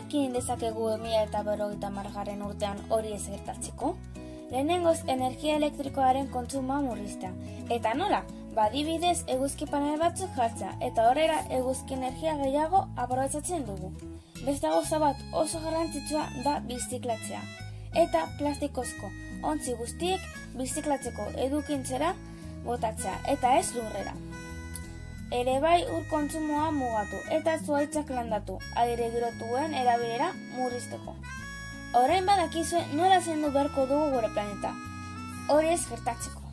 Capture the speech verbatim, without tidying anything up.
ekin dezakegu mila eta berrogeita hamargarren urtean hori ez gertatzeko? Lehenengoz, energia elektrikoaren kontsumoa murriztea. Eta nola? Badibidez eguzki panel batzuk jartzea, eta horrela eguzki energia gehiago aprobetxatzen dugu. Beste gauza bat oso garrantzitsua da biziklatzea. Eta plastikozko ontzi guztiek biziklatzeko edukintzera botatzea, eta ez lurrera. Ere bai ur kontsumoa mugatu eta zuhaitzak landatu, aire girotuen erabilera murrizteko. Orain badakizue nola zendu beharko dugu gure planeta. Hori ez gertatzeko.